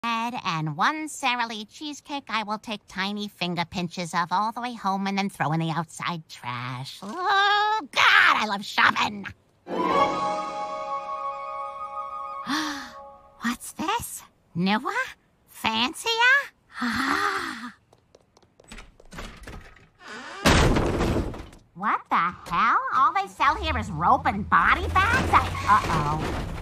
and one Sara Lee cheesecake I will take tiny finger pinches of all the way home and then throw in the outside trash. Oh, God, I love shopping. What's this? Newer? Fancier? What the hell? All they sell here is rope and body bags? Uh-oh.